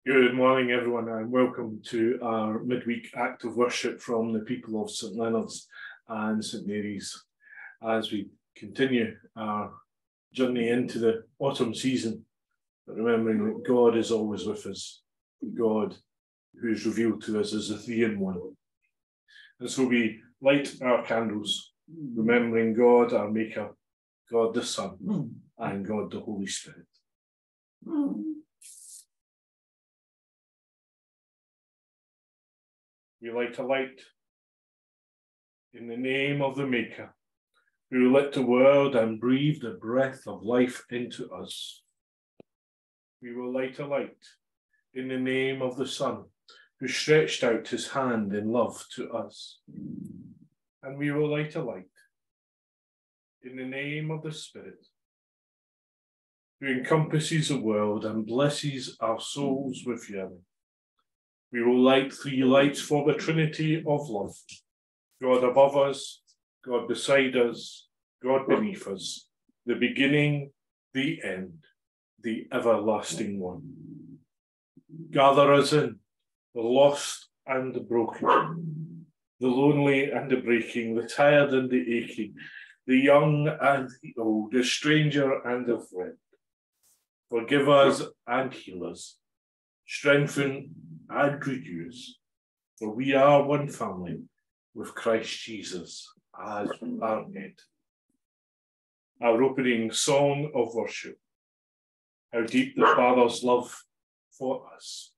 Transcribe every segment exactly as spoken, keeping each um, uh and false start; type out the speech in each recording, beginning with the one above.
Good morning, everyone, and welcome to our midweek act of worship from the people of St Leonard's and St Mary's as we continue our journey into the autumn season, but remembering that God is always with us, God who is revealed to us as the three in one. And so we light our candles, remembering God, our Maker, God the Son, and God the Holy Spirit. We light a light in the name of the Maker, who lit the world and breathed the breath of life into us. We will light a light in the name of the Son, who stretched out his hand in love to us. And we will light a light in the name of the Spirit, who encompasses the world and blesses our souls with yearning. We will light three lights for the Trinity of love, God above us, God beside us, God beneath us, the beginning, the end, the everlasting one. Gather us in, the lost and the broken, the lonely and the breaking, the tired and the aching, the young and the old, the stranger and the friend. Forgive us and heal us, strengthen and reduce, for we are one family with Christ Jesus as our head. Our opening song of worship, how deep the Father's love for us.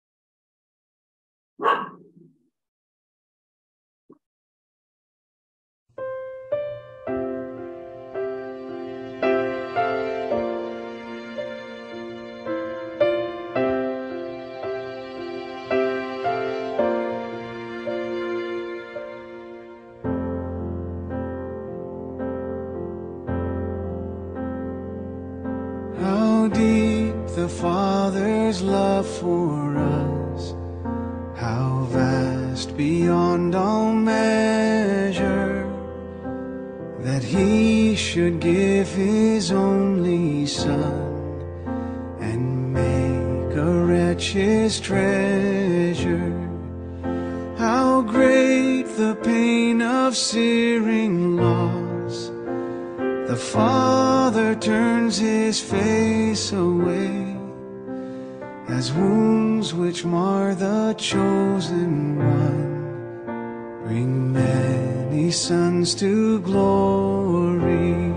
The Father's love for us, how vast beyond all measure, that he should give his only Son and make a wretch his treasure. How great the pain of searing loss, the Father turns his face away, as wounds which mar the chosen one bring many sons to glory.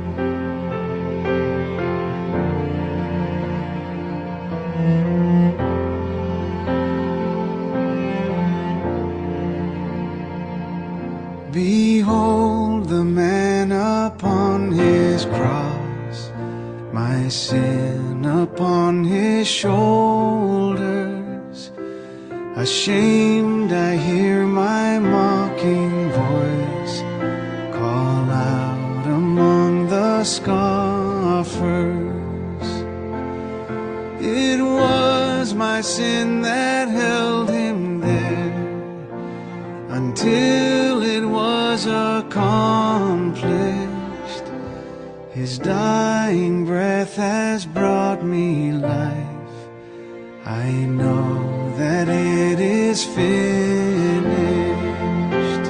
Behold the man upon his cross, my sin upon his shoulders. Ashamed I hear my mocking voice call out among the scoffers. It was my sin that held him there until it was accomplished. His dying breath has brought me life. I know that it is finished.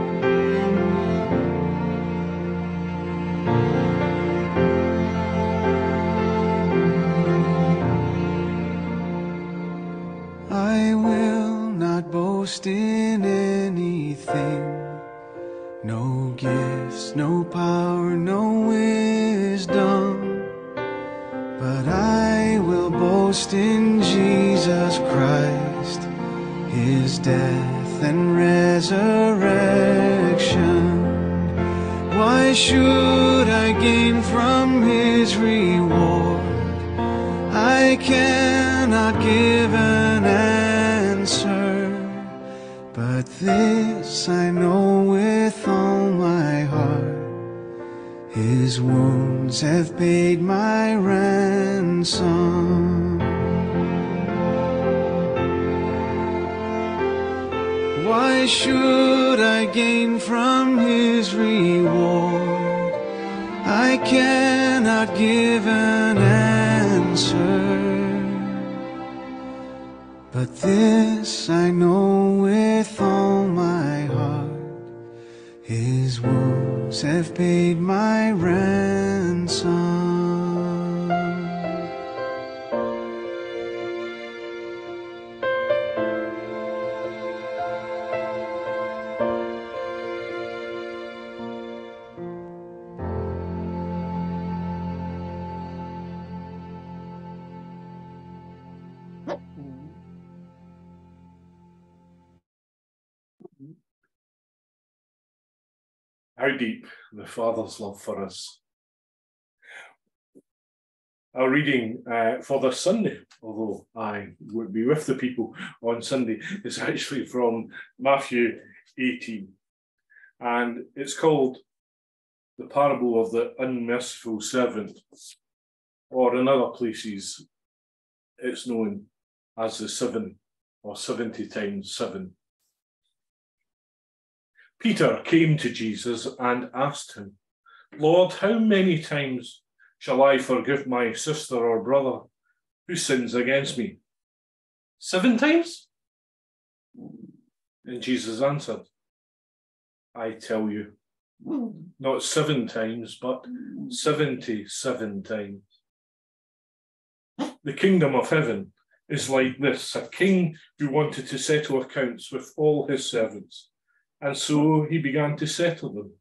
I will not boast in anything, no gifts, no power, no wisdom, but I will boast in Jesus Christ, his death and resurrection. Why should I gain from his reward? I cannot give an answer, but this I know with all my heart, his wounds have paid my ransom. Why should I gain from his reward? I cannot give an answer, This I know with all my heart, his wounds have paid my ransom. How deep the Father's love for us. Our reading uh, for this Sunday, although I would be with the people on Sunday, is actually from Matthew eighteen. And it's called the parable of the unmerciful servant, or in other places, it's known as the seven or seventy times seven. Peter came to Jesus and asked him, Lord, how many times shall I forgive my sister or brother who sins against me? Seven times? And Jesus answered, I tell you, not seven times, but seventy-seven times. The kingdom of heaven is like this, a king who wanted to settle accounts with all his servants. And so he began to settle them.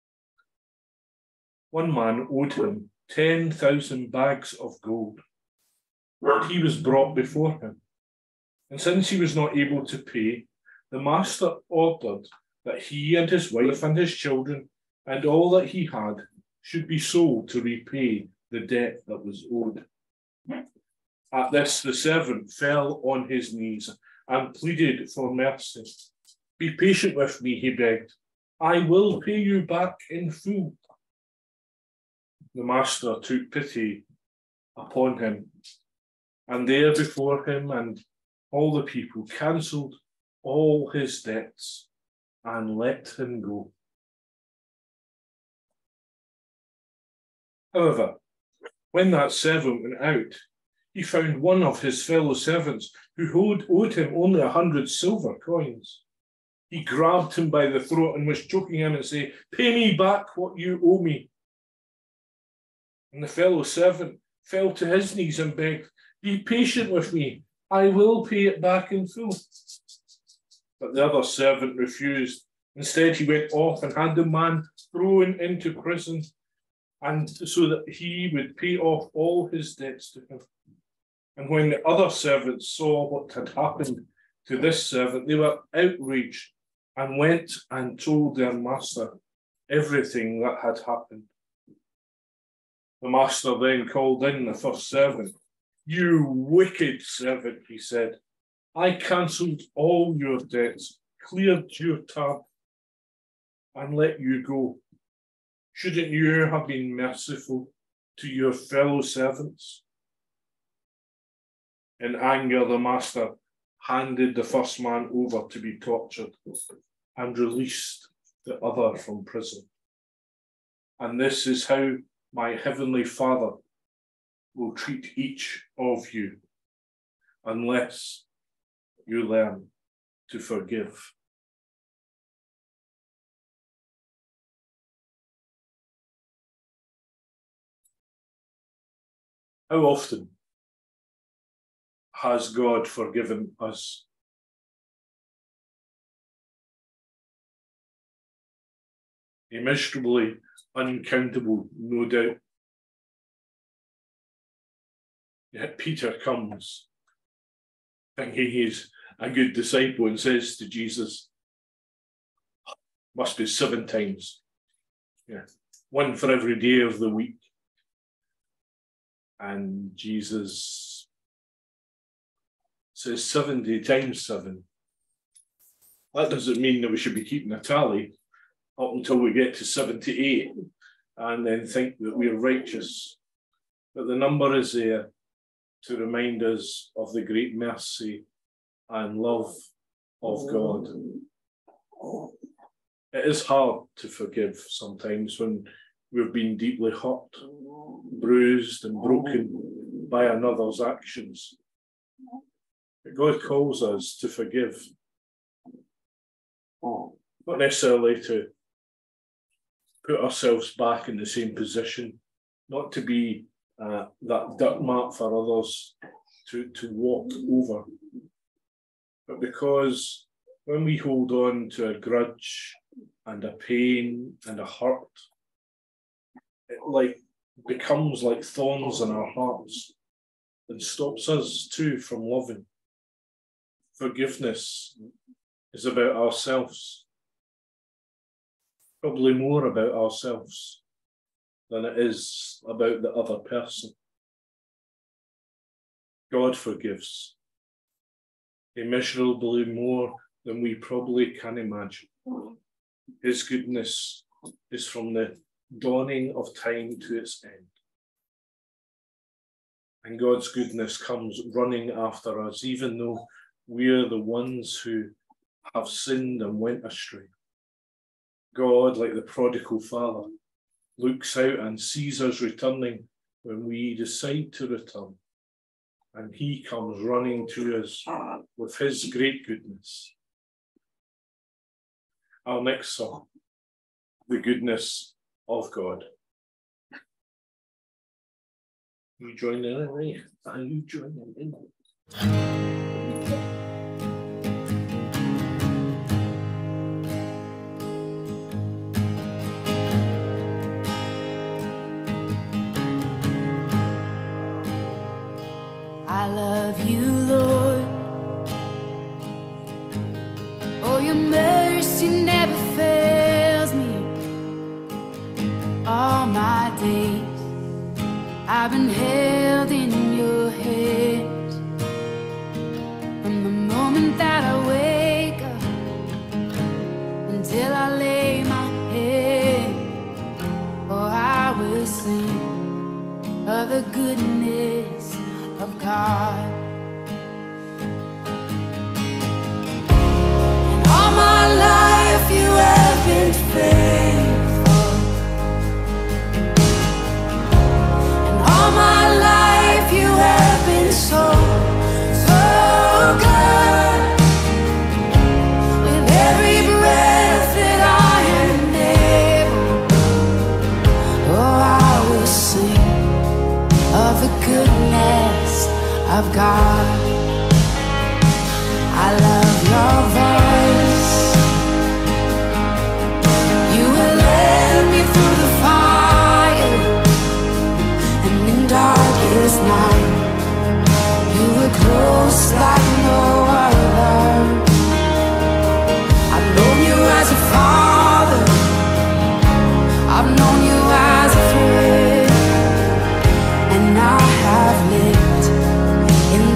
One man owed him ten thousand bags of gold. But he was brought before him. And since he was not able to pay, the master ordered that he and his wife and his children and all that he had should be sold to repay the debt that was owed. At this, the servant fell on his knees and pleaded for mercy. Be patient with me, he begged. I will pay you back in full. The master took pity upon him, and there before him and all the people cancelled all his debts and let him go. However, when that servant went out, he found one of his fellow servants who owed, owed him only a hundred silver coins. He grabbed him by the throat and was choking him and saying, Pay me back what you owe me. And the fellow servant fell to his knees and begged, Be patient with me, I will pay it back in full. But the other servant refused. Instead, he went off and had the man thrown into prison, and so that he would pay off all his debts to him. And when the other servants saw what had happened to this servant, they were outraged and went and told their master everything that had happened. The master then called in the first servant. You wicked servant, he said. I cancelled all your debts, cleared your tab, and let you go. Shouldn't you have been merciful to your fellow servants? In anger, the master handed the first man over to be tortured and released the other from prison. And this is how my heavenly Father will treat each of you unless you learn to forgive. How often has God forgiven us? Immeasurably uncountable, no doubt. Yet Peter comes, thinking he's a good disciple, and says to Jesus, must be seven times. Yeah, one for every day of the week. And Jesus says seventy times seven. That doesn't mean that we should be keeping a tally up until we get to seventy-eight and then think that we're righteous. But the number is there to remind us of the great mercy and love of God. It is hard to forgive sometimes when we've been deeply hurt, bruised and broken by another's actions. But God calls us to forgive, not necessarily to put ourselves back in the same position, not to be uh, that dirt mark for others to, to walk over, but because when we hold on to a grudge and a pain and a hurt, it like becomes like thorns in our hearts and stops us too from loving. Forgiveness is about ourselves, probably more about ourselves than it is about the other person. God forgives immeasurably more than we probably can imagine. His goodness is from the dawning of time to its end. And God's goodness comes running after us, even though we're the ones who have sinned and went astray. God, like the prodigal father, looks out and sees us returning when we decide to return. And he comes running to us with his great goodness. Our next song, The Goodness of God. You join in, right? Are you joining in? I love you, Lord. Oh, your mercy never fails me. All my days I've been held in your hands. From the moment that I wake up until I lay my head, oh, I will sing of the goodness of God. And all my life you have been faithful, and all my life you have been so, so good. With every breath that I am able, oh, I will sing of the goodness of God. I love your voice. You will led me through the fire, and in darkest night you were close like no other. I've known you as a father, I've known you as a friend, and I have lived in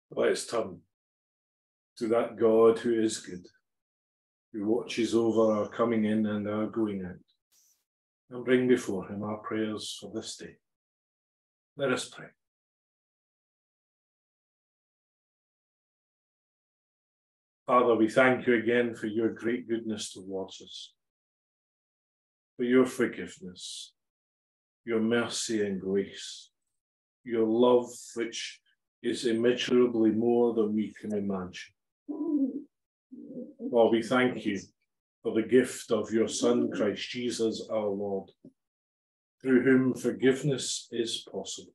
Let's turn to that God who is good, who watches over our coming in and our going out, and bring before him our prayers for this day. Let us pray. Father, we thank you again for your great goodness towards us, for your forgiveness, your mercy and grace, your love which is immeasurably more than we can imagine. Lord, we thank you for the gift of your Son, Christ Jesus our Lord, through whom forgiveness is possible.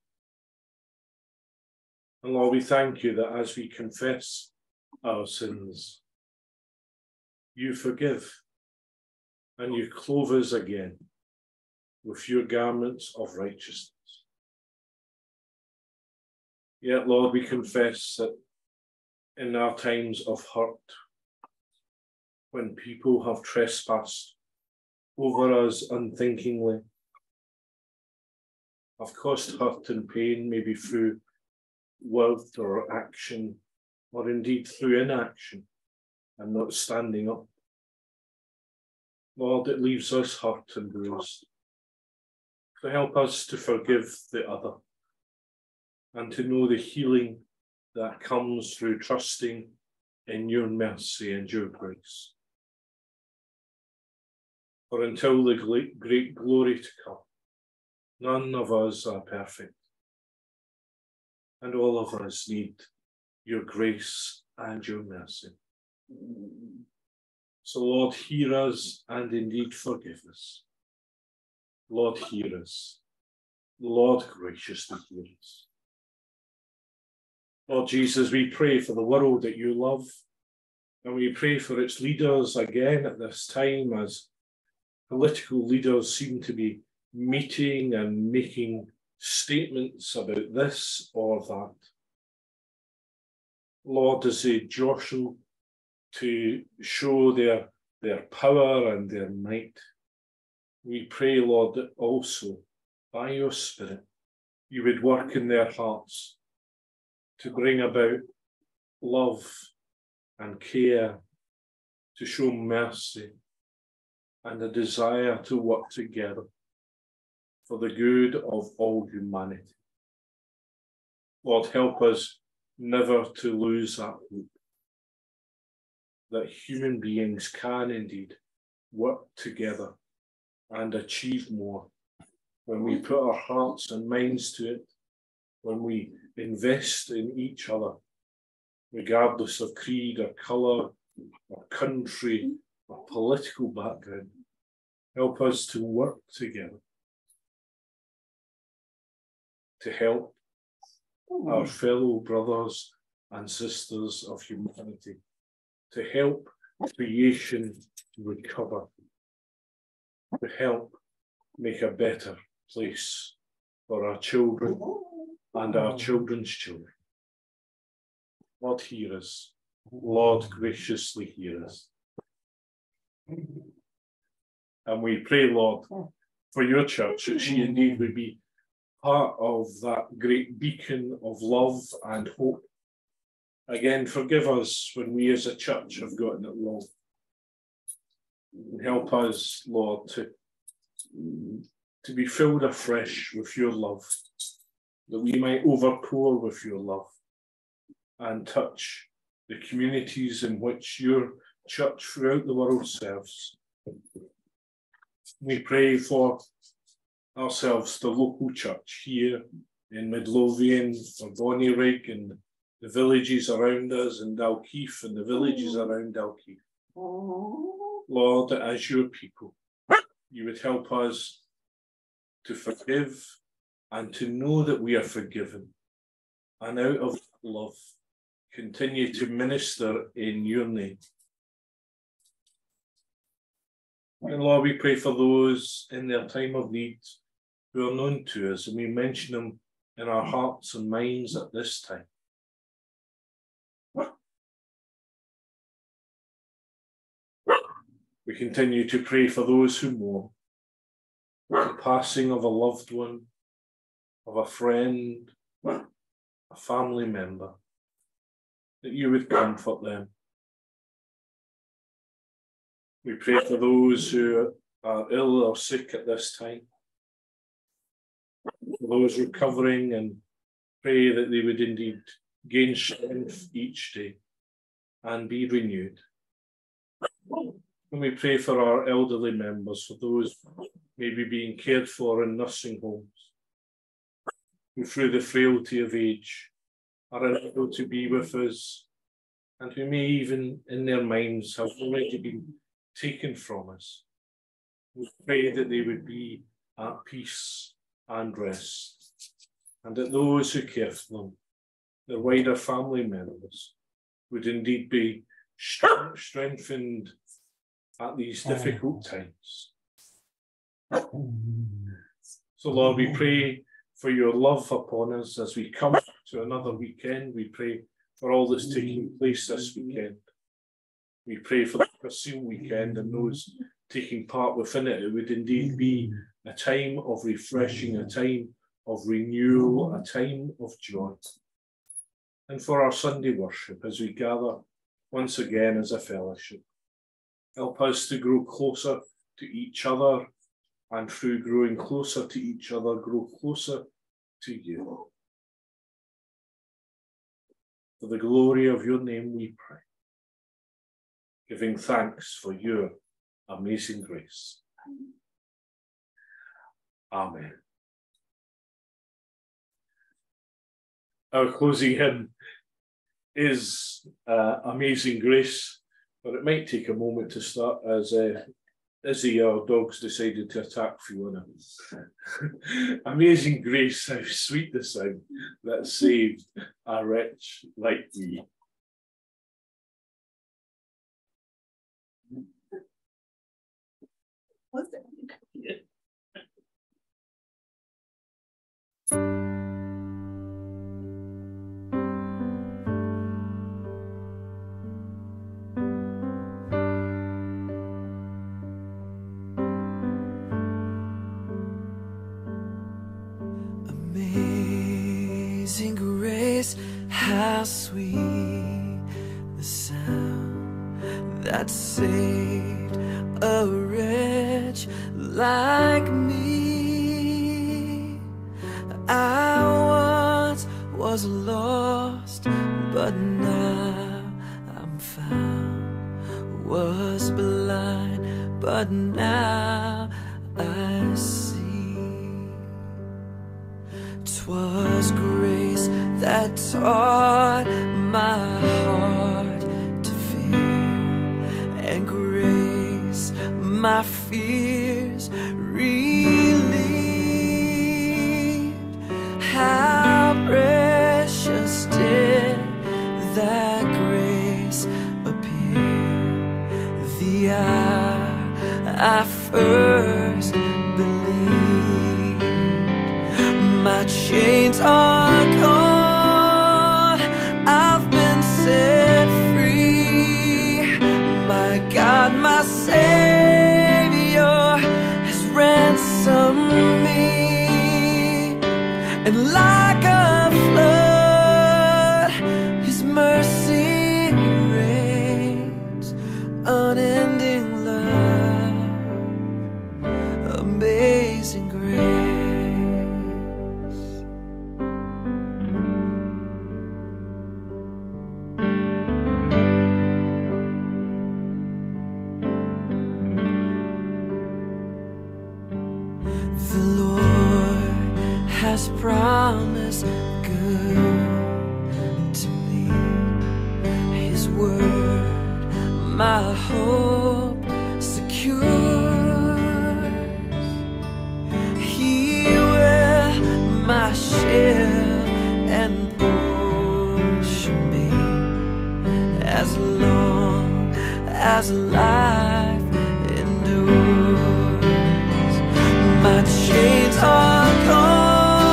And Lord, we thank you that as we confess our sins, you forgive and you clothe us again with your garments of righteousness. Yet, Lord, we confess that in our times of hurt, when people have trespassed over us unthinkingly, have caused hurt and pain, maybe through word or action, or indeed through inaction and not standing up. Lord, it leaves us hurt and bruised. So help us to forgive the other and to know the healing that comes through trusting in your mercy and your grace. For until the great glory to come, none of us are perfect, and all of us need your grace and your mercy. So, Lord, hear us and indeed forgive us. Lord, hear us. Lord, graciously hear us. Lord Jesus, we pray for the world that you love, and we pray for its leaders again at this time as political leaders seem to be meeting and making statements about this or that. Lord, as they jostle to show their, their power and their might, we pray, Lord, that also by your Spirit you would work in their hearts to bring about love and care, to show mercy and a desire to work together for the good of all humanity. Lord, help us never to lose that hope that human beings can indeed work together and achieve more when we put our hearts and minds to it, when we invest in each other, regardless of creed or colour or country or political background. Help us to work together to help our fellow brothers and sisters of humanity, to help creation recover, to help make a better place for our children and our children's children. Lord, hear us. Lord, graciously hear us. And we pray, Lord, for your church, that she indeed would be part of that great beacon of love and hope. Again, forgive us when we as a church have gotten it wrong. And help us, Lord, to, to be filled afresh with your love, that we might overpour with your love and touch the communities in which your church throughout the world serves. We pray for ourselves, the local church here in Midlothian, for Bonnyrigg and the villages around us, and Dalkeith and the villages around Dalkeith. Lord, that as your people, you would help us to forgive and to know that we are forgiven, and out of love, continue to minister in your name. And Lord, we pray for those in their time of need who are known to us, and we mention them in our hearts and minds at this time. We continue to pray for those who mourn the passing of a loved one, of a friend, a family member. that you would comfort them. We pray for those who are ill or sick at this time, for those recovering, and pray that they would indeed gain strength each day and be renewed. And we pray for our elderly members, for those maybe being cared for in nursing homes, who through the frailty of age are unable to be with us, and who may even in their minds have already been taken from us. We pray that they would be at peace and rest, and that those who care for them, their wider family members, would indeed be strengthened at these difficult times. So, Lord, we pray for your love upon us as we come to another weekend. We pray for all that's taking place this weekend. We pray for the Brazil weekend and those taking part within it. It would indeed be a time of refreshing, a time of renewal, a time of joy. And for our Sunday worship as we gather once again as a fellowship, help us to grow closer to each other, and through growing closer to each other, grow closer to you. For the glory of your name we pray, giving thanks for your amazing grace. Amen. Our closing hymn is uh, Amazing Grace, but it might take a moment to start as uh, Izzy, our dogs, decided to attack Fiona. Amazing grace, how sweet the sound that saved a wretch like me. Was it? Amazing grace, how sweet the sound that saved a wretch like me. I once was lost, but now I'm found. Was blind, but now I see. 'Twas grace that taught my heart to fear, and grace my fears relieved. How precious did that grace appear the hour I first believed. My chains are gone, I've been set free. My God, my Savior has ransomed me. And like a flood, His mercy reigns. Unending love, amazing grace. Has promised good to me. His word, my hope secures. He will my shield and portion me, as long as life endures. My chains are gone,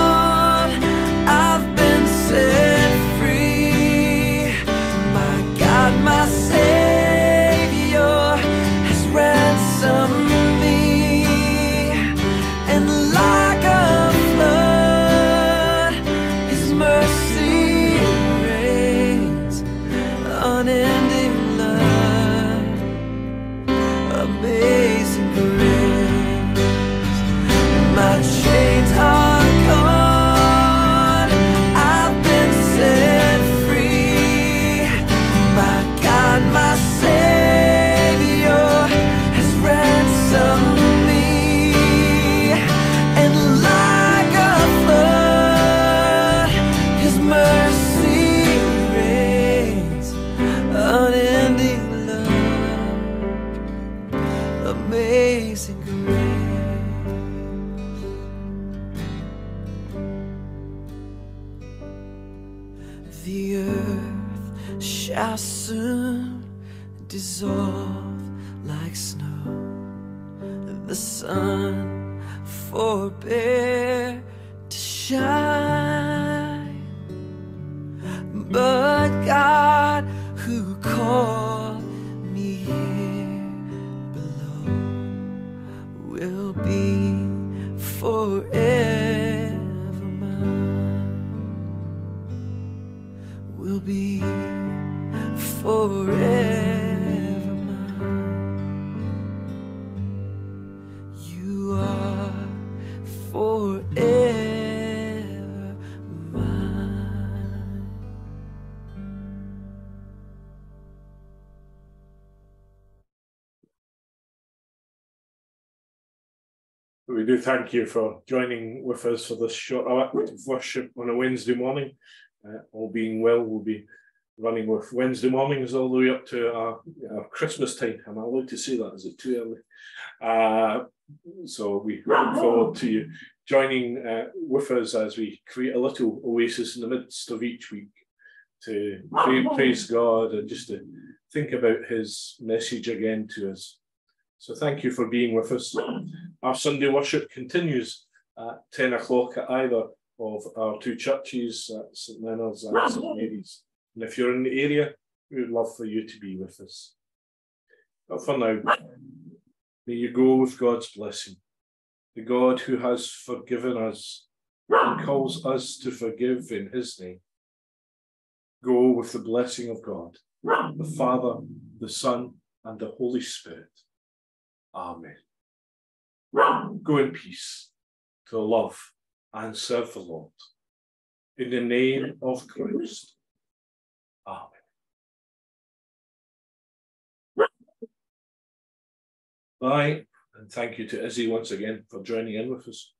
my Savior has ransomed me. And like a flood, His mercy reigns. shall soon dissolve like snow. The sun forbear to shine, but God who called me here below will be forever mine, will be forever mine. You are forever mine. We do thank you for joining with us for this short hour of worship on a Wednesday morning. Uh, all being well, we'll be running with Wednesday mornings all the way up to our, our Christmas time. Am I allowed to say that? Is it too early? Uh, so we look forward to you joining uh, with us as we create a little oasis in the midst of each week to pray, praise God and just to think about his message again to us. So thank you for being with us. Our Sunday worship continues at ten o'clock at either of our two churches, at St Leonard's and St Mary's. And if you're in the area, we would love for you to be with us. But for now, may you go with God's blessing. The God who has forgiven us and calls us to forgive in his name. Go with the blessing of God, the Father, the Son, and the Holy Spirit. Amen. Go in peace to love and serve the Lord. In the name of Christ. Amen. Bye, and thank you to Izzy once again for joining in with us.